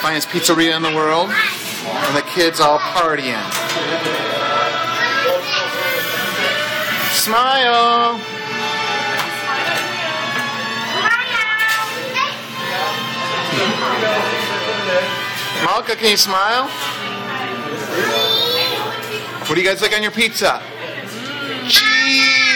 finest pizzeria in the world, and the kids all partying. Smile! Malka, can you smile? What do you guys like on your pizza? Cheese!